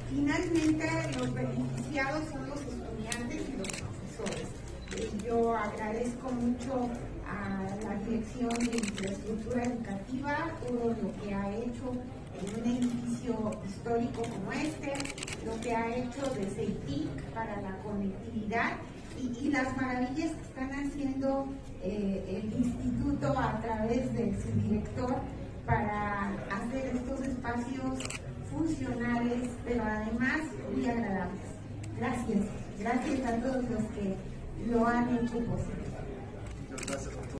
Finalmente, los beneficiados son los estudiantes y los profesores. Yo agradezco mucho a la Dirección de Infraestructura Educativa todo lo que ha hecho en un edificio histórico como este, lo que ha hecho de CEITIC para la conectividad y las maravillas que están haciendo el instituto a través de su director para hacer estos espacios funcionales, pero además muy agradables. Gracias a todos los que lo han hecho posible.